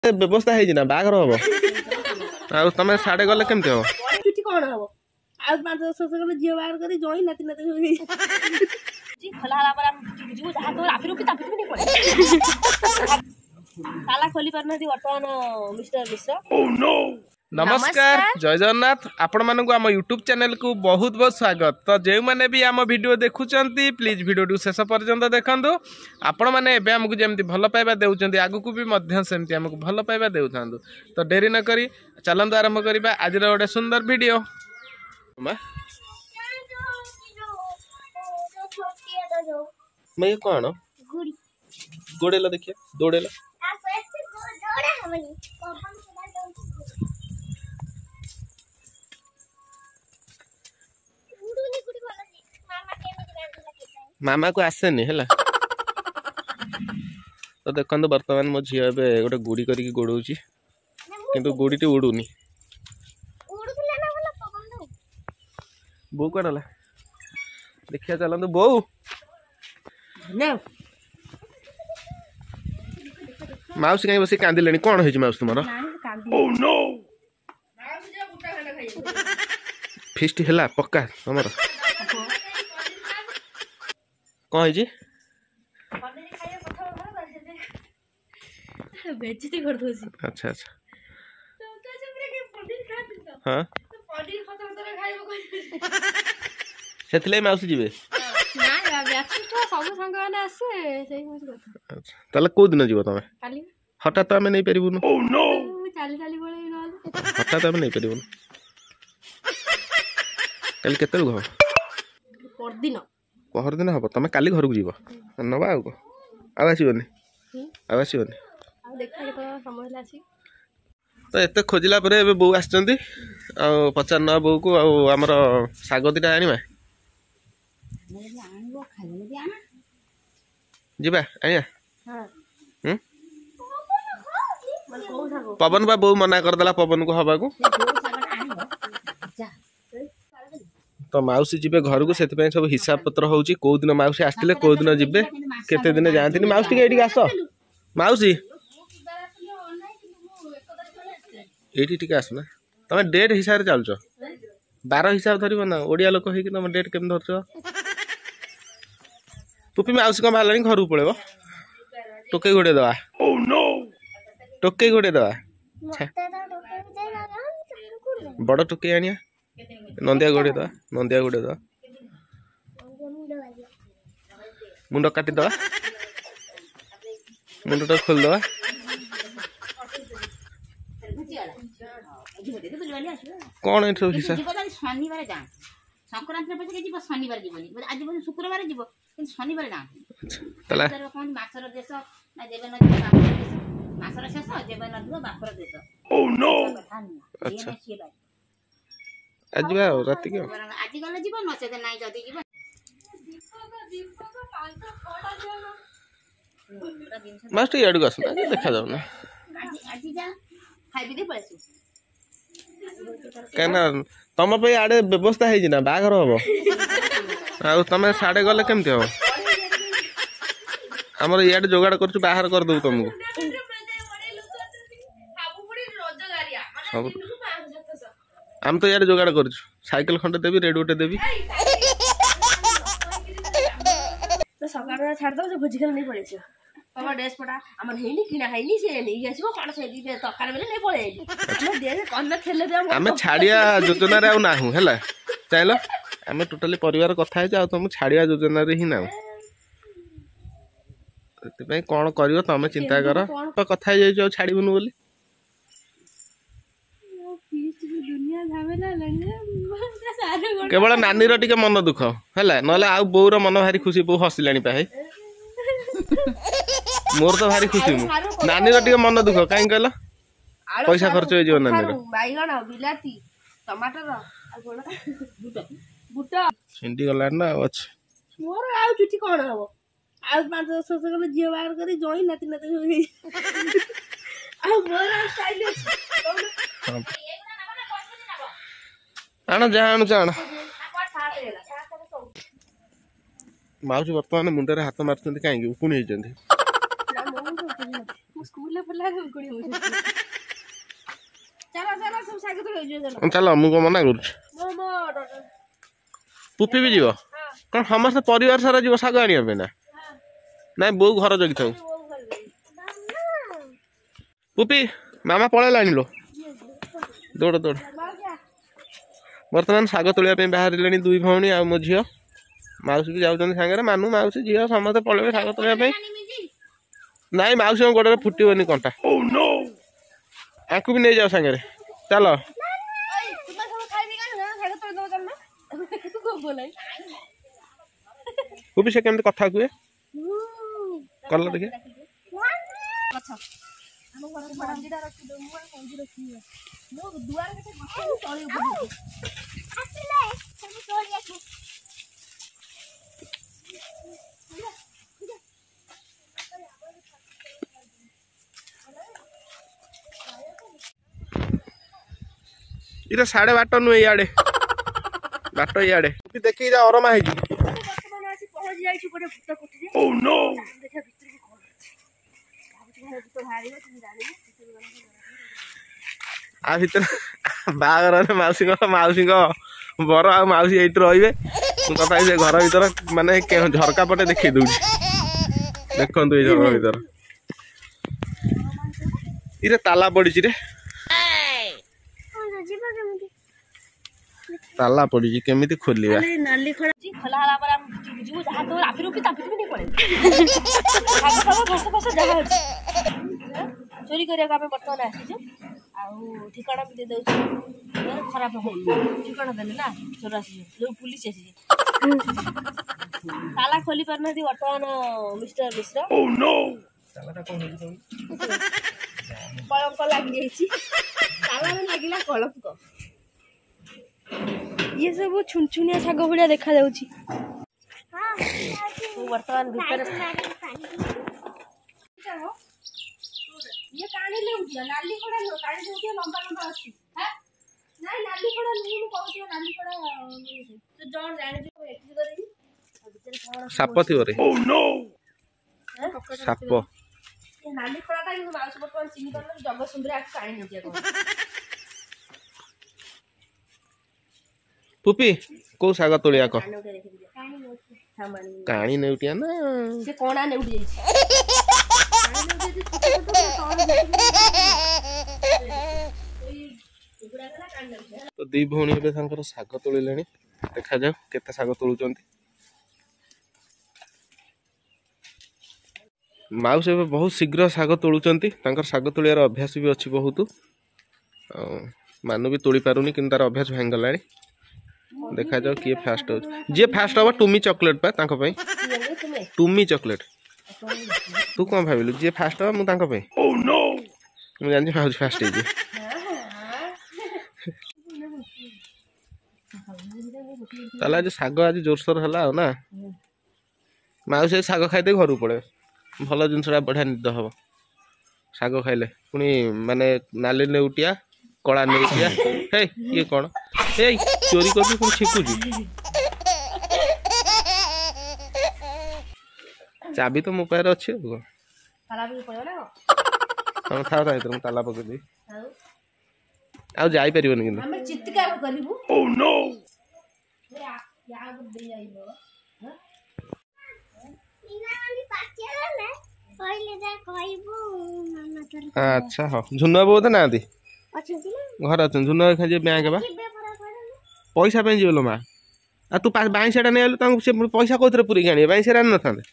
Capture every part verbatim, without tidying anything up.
व्यवस्था है ना बागर हम आ तुम साढ़े गले केमती हम कौन हम आज पांच दस वर्ष गले झील बाहर कर जई नाती नाती खोला हला पर हम जीव जहां तो आफिरु की ताफिरु नहीं पड़े ताला खोली परना दी वर्तमान मिस्टर मिश्रा ओह नो। नमस्कार जय जगन्नाथ आपण मानक आम यूट्यूब चैनल को बहुत बहुत स्वागत। तो जो मैंने भी आम वीडियो देखुंत प्लीज वीडियो शेष पर्यंत देखु आपण मैंने आमको जमी भल पाइबा देउछंती आगु भी सेमती आमको भल पाइबा देउथां। तो डेरी न करी चलंतु आरंभ करबा आज गोटे सुंदर वीडियो। मैं कौन गोड़ेला देखिए दौड़ेला मामा को आसेनी है तो देखो बर्तमान मो झी ए गोटे गुड़ी करके गोड़ौची किंतु गुड़ीटी उड़ूनी बो कड़ा देखिया चलते बो माउसी कहीं बस कांदिले कौन है माउस तुम फिस्ट है पक्का तुम कौन है अच्छा अच्छा हाँ से माउसी जी कौ दिन जीव तुम हठात आम नहीं पारूनु हठात आम नहीं पारूनु कल के पहर दिन हम तुम काली घर को जीव नवा आसबनी आसबनी तो एत खोजला बो आस पचार ना बो को आमर शाग दीटा आनिबा जीवा आया पवन बा बो मना करदेला पवन को हवा को तो माउसी जीवे घर को से सब हिसाब पत्र होची को दिन माउसी आसते को दिन जीवे केते दिन जाती माउसी टी आस माउसी ये आसना तुम डेट हिसाब से चलुच बार हिसाब धर ना ओडिया लोक हो तुम डेट केम धर पुपी माउसी कौन बाहर घर को पड़े टोके घोड़े दवा टोके घोड़े दवा बड़ टोके आनिया नंदिया घोड़े दवा नंदिया घोड़े दवा मुंड काटी दवा मुंड तो खोल दवा कौन है हिसाब शनिवार जा संक्रांति पछे जीव शनिवार जीवनी आज बोल शुक्रवार जीव कि शनिवार ना तला कोन मासर देश ना जेबे न बापर देश मासर शेष जेबे न दियो बापर देश ओह नो अच्छा आज बा रात के आज गले जीव न से नाही जदी जीव मास्टर याड गस देखा जाऊ ना आज जा खाइ दे पळसु कहना तुम पे आड़े व्यवस्था है ना बागर हम आ तुम साढ़े गले केमती हम आमर इे जोगाड़ कर बाहर कर दू तुमको आम तो इे जोगाड़ कर साइकिल खंडे देवी रेड गोटे देवी सकाळ छाड़ दो भोजी खेल नहीं पड़े बाबा ड्रेस पटा हमर हेनी किना हेनी से नहीं आसीबो कोन से दी तकार बेले नहीं पड़े हम दे कोन खेले दे हम छाड़िया योजना रे आ नाहु हैला चाहलो हम टोटली परिवार कथा है जा तुम छाड़िया योजना रे ही ना ते भाई कोन करियो तुम चिंता कर तो कथा जाई जो छाड़ीबनु बोली दुनिया झामेला लगे केवल नानी रो टिके मन दुख हैला नले आ बोर मन भारी खुशी बो हसिलानी पाए मोर तो भारी खुशी मु नानी रो मन दुख काई कहला पैसा खर्च हो जो नानी रो बैगण बिलाती टमाटर आ कोन बुटा बुटा सिंडी गला ना अछि मोर आ छुटी कोन हबो आज पांच दस वर्ष गले झील बाहर करी जई नाती नाती आ मोर स्टाइल आना जान जान माउसी बर्तमान मुंडे हाथ मार्च कहीं उकुणी स्कूल फुला फुला कुड़ी हो चलो चलो सब साग तो हो चलो चलो मु को मना करूछ मो मो पुपी भी जीव कौन समस्त परिवार सारा जीव साग आनिया पे ना नहीं बो घर जगी थाउ पुपी मामा पळेला लो दौड़ दौड़ बर्तमान साग तोलिया पे बाहर लेनी दुई भौणी आ मो झियो माउसी भी जाउछन संगे मानू माउसी झियो समस्त पळेबे साग तोलिया पे नहीं माउसी गोड़े फुटबनी कंटा ओह नो आकु भी नहीं जाओ संगे चलो पुपी से केमते कथा कुए कल देखे इधर साढ़े बाट नु इयाडे बाट इयाडे देखी जा अरमा है जी पहुंच जाई छु कोटे भूत कोठी रे ओह नो देखा भीतर के कोन भाबुछ भूत भारी तुम जाने आ भीतर बागर रे माउसी को माउसी को बर आ माउसी एट रहिबे कथा से घर भीतर माने झरका पटे देखि दउ देखंतु ए झरका भीतर इरे ताला पड़ी रे ताला पड़ी केमिति खोलिबा नाली खड़ा जी खोला हला पर हम जीव जहां तो आफिर उपी ताफिर भी नहीं पड़े सब सब फस फस जगह चोरी करिया का बर्तमान आसी जे आउ ठिकाना भी दे दउ छी खराब हो ठिकाना देले ना चोर आसी जो पुलिस आसी ताला खोली परना दी बर्तमान मिस्टर मिश्रा ओह नो ताला का कोन कलंक लाग जाई ताला में लागिला कलंक ये सब छुनछुनिया साग भलिया देखा जाउची हां तो वर्तमान भीतर ये कानी ले उठिया नाली खड़ा लो कानी ले उठिया लंबा लंबा अछि हैं नहीं नाली खड़ा नहीं कहू छी नाली खड़ा तो जॉन जाने जो एक्टिव करेगी भीतर साप थी रे ओह नो साप ये नाली खड़ा का কিন্তু माउस बर्तमान चिनी करन जग सुंदर आक कानी ले उठिया को पुपी को साग तोलिया को काणी नेउटिया ना से कोना ने उठी तो दी भौणी बे संकर साग तोलिलेनी देखा जाओ केते साग तोलुचंती माउस ए बहुत शीघ्र साग तोलुचंती तांकर साग तोलियार अभ्यास भी अछि बहुत मानु भी तोली पारुनी किंतु तार अभ्यास भांग गलानी देखा जाओ किए फास्ट हो जे फास्ट हवा टुमी चॉकलेट पा तांको पई टुमी चॉकलेट तू कोन भाबिलु जे फास्ट हवा मु तांको पई ओह नो मु जानि फास्ट फास्ट हे ताला जे साग आज जोरसोर हला हो ना माउस ए साग खाइते घर पड़े भल जिनसरा बढ़िया निद हबो साग खाइले पुनी माने नाली नेउटिया कला नेउटिया हे ये कोन ए चोरी कर पुनी छिकु जी चाबी तो मो पार अछि ताला भी पड़ो ना हम था था इधर ताला पके दे आ जाई परिबन किन हम चित्कार करिबु ओह नो या या दे जाइबो ह अच्छा हाँ झुनुआ बहुत ना दी घर अच्छा झुनुआ खा बैंक बा पैसा पे जीवलो माँ आ तू बाई सेटा नहीं आलु से पैसा कौन पूरी आने बाई सेटा न था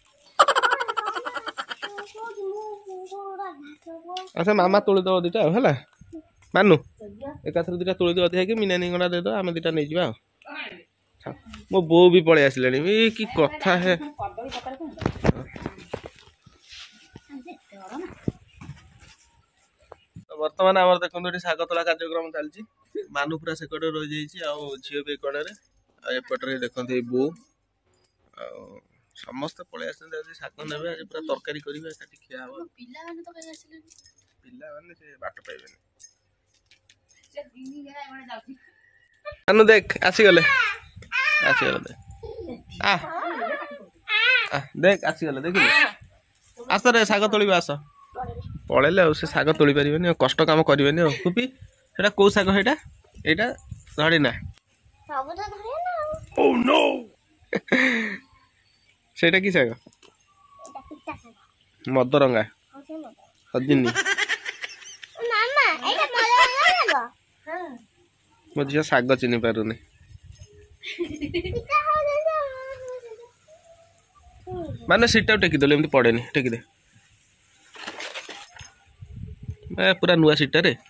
अच्छा मामा तोड़ दो दीटा है मानू एकाथर दीटा तोड़ दो अधिक मीना निगणा दे दो आम दीटा नहीं जावा मो बो भी पड़े आसिलानी कि कथा है बर्तमान आम देखते साग तोला कार्यक्रम चलती मानु पूरा सेकड़े रही जाइए झील भी कड़े एपटे देखते बो समस्त पलि आस साग ने पूरा तरकारी करेंगे खिया पे बाट पाइबे मानु देख आसीगले आसीगले आ देख आसीगले देख आस रे साग तोड़ आस पलैले आ शाग तोली पारे कष्ट काम करेनि पुपी सेटा कौ शाग है यहाँ धड़ीना सेटा कि शाग मदरंगा सजिनी मो झील शाग चिन्ह पारुनी माने सीटा टेकिदेल एमती पड़ेनि टेकिदे पूरा नुआ सीटा रे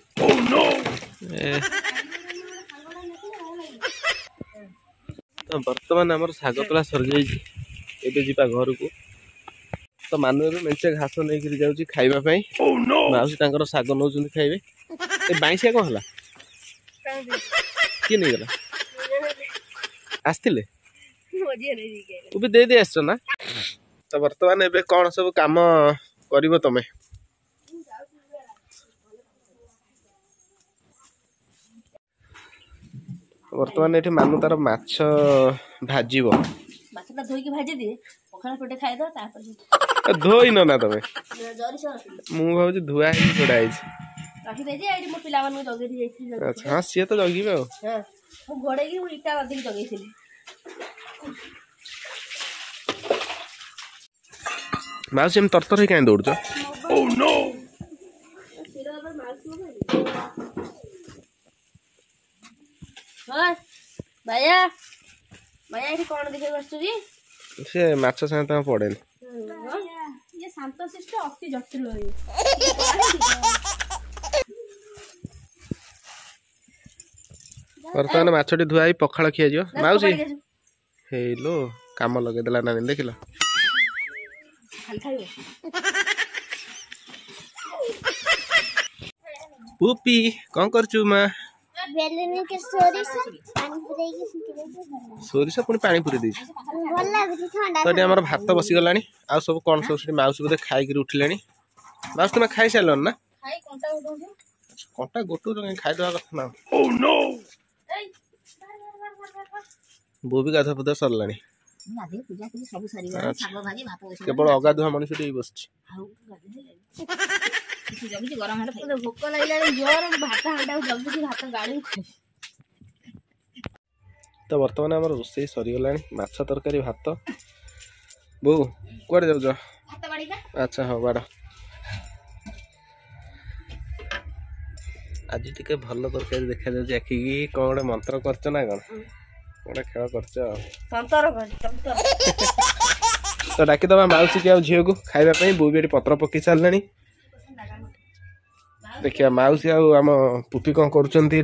तो बर्तमान आमर शाग तोला सरी जा घर को तो मानु मेचे घास नहीं जाऊँगी खावाई माउसी शाग नौ खाइबे बाईसिया कौन है किए नहीं गला आसते तू भी दे दे आस ना तो बर्तमान एबे कौन सब काम करिवो तमे बर्तमान ये मानु तार माछ भाजीबो माछटा धोई भाजी दिए पखाड़ा पेटे खाई दो तापर धोई न ना तमे जरी से मु भाउ धुआ ही छोड़ा है रखी दे जे एडी मो पिला मानु जगे दी जाई अच्छा हां सिए तो जगीबे हां मु घोड़े की इटा अधिक जगे थिली माउसी हम तरतर कहीं दौड़ ओह नो भैया भैया ये कौन देखे बसुजी से माछ साथ पड़े ये शांतशिष्ट अति जटिल बर्तमान माछटी धुआई पखाड़ खिया जो माउसी हेलो काम लगे देला ना देखिला पुपी कौन करचु मां बेलने के सोरिस पानी पुरै के सोरिस पुनी पानी पुरै दै भल लागु ठंडा तो हमर भात बसी गलानी आ सब कोन सब माउस बदे खाइ के उठलेनी माउस तुम खाइ सालन ना खाइ कोंटा उठो कोंटा गोटू रे खाइ दवा कथा ना ओह नो बो भी गाधा पदा सरलानी गाधे पूजा के सब सरी गला साग भाजी भात बसी केवल अगाधुआ मनुष्य टी बसछि आउ गाधे किसी जगी गरम है भूख लागला जोर भात हांडा जल्दी भात गाड़ी तो बर्तमान आम रोसे सरी गलानी माछ तरकारी भात बो कुआडे जाउ जा भात बाड़ी का अच्छा हो बाड़ आज टिके भल तरकारी देखा जाउछ आखि की कोन गोटे मंत्र करछ ना कोन गोटे खेल करछ संतर कर संतर तो डाकी दबा माउसी के झील को खाइबा पई बोबी पत्र पकी सारलानी देखिया माउसी आम पुपी कौन करुँच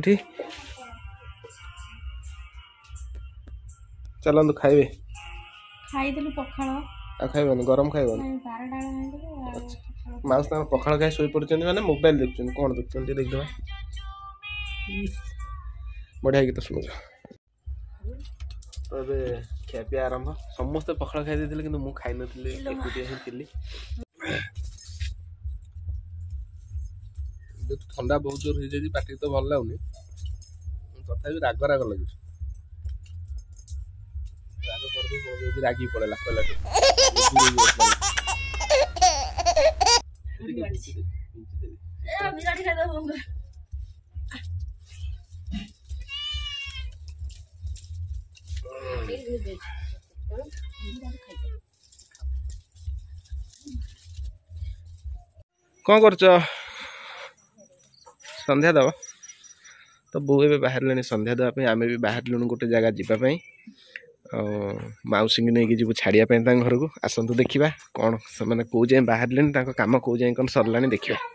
चलतु खाइबे खाइदेलु पखाड़ आ खाइबनी गरम खाइबनी माउस तक पखाड़ खाई शोई पड़ुछन माने मोबाइल देखुछन कोन देखुछन देख दबा बढ़िया गीत सुनु तो बे खेपिया आरंभ समस्त पखाड़ खाई देथिले किंतु मु खाइ नथिले एकुटिया ही थिली ठंडा बहुत जोर हो जाए पाटी तो भल लगुनि तथा राग राग लगे राग कर रागी पड़ेगा कौन कर संध्या दब तो बो ए बाहर ले संध्या देवाई आम भी बाहर लुणु गोटे जगह जावाई मौसी नहीं जी छाड़िया घर को आसतु देखा कौन से कौ जाए बाहर ले कम कौ जाए कौन सरला देखा।